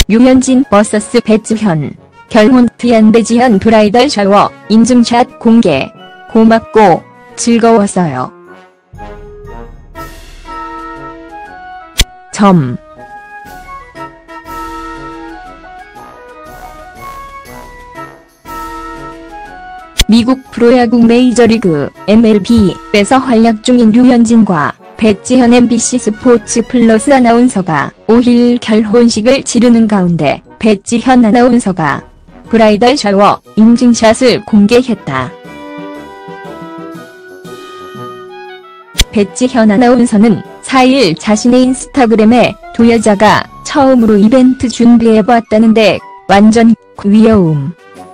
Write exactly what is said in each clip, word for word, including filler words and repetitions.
류현진 vs 배지현. 결혼 뒤안 배지현 브라이덜 샤워 인증샷 공개. 고맙고 즐거웠어요. 점. 미국 프로야구 메이저리그 엠엘비에서 활약 중인 류현진과 배지현 엠비씨 스포츠 플러스 아나운서가 오일 결혼식을 치르는 가운데 배지현 아나운서가 브라이덜 샤워 인증샷을 공개했다. 배지현 아나운서는 사일 자신의 인스타그램에 두 여자가 처음으로 이벤트 준비해봤다는데 완전 귀여움.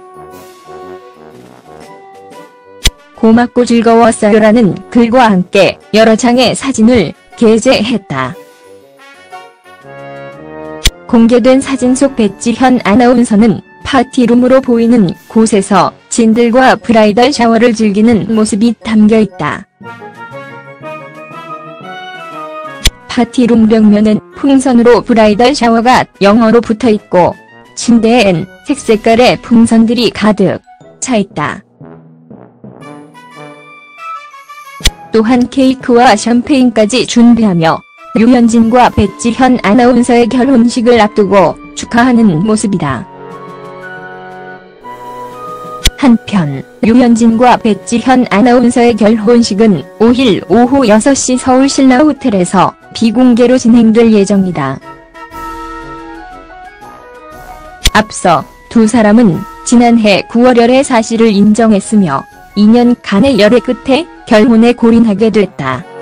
고맙고 즐거웠어요라는 글과 함께 여러 장의 사진을 게재했다. 공개된 사진 속 배지현 아나운서는 파티룸으로 보이는 곳에서 진들과 브라이덜 샤워를 즐기는 모습이 담겨있다. 파티룸 벽면엔 풍선으로 브라이덜 샤워가 영어로 붙어있고 침대엔 색색깔의 풍선들이 가득 차있다. 또한 케이크와 샴페인까지 준비하며 류현진과 배지현 아나운서의 결혼식을 앞두고 축하하는 모습이다. 한편 류현진과 배지현 아나운서의 결혼식은 오일 오후 여섯 시 서울 신라호텔에서 비공개로 진행될 예정이다. 앞서 두 사람은 지난해 구월열의 사실을 인정했으며 이 년간의 열애 끝에 결혼에 골인하게 됐다.